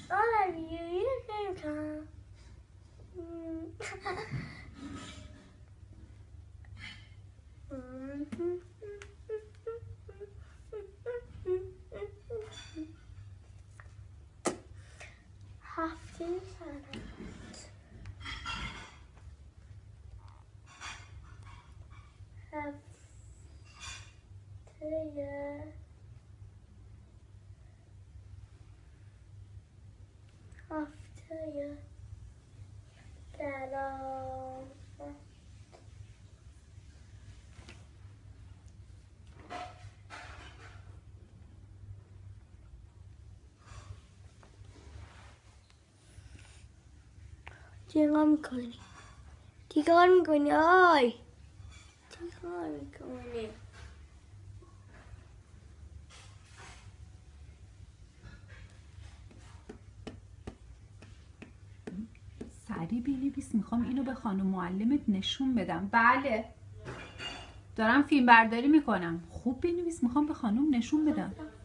هفته سنت هفته سلام چیکار میکنی؟ چیکار میکنی؟ آی چیکار میکنی؟ سریع بنویس، میخوام اینو به خانم معلمت نشون بدم. بله دارم فیلم برداری میکنم. خوب بنویس، میخوام به خانم نشون بدم.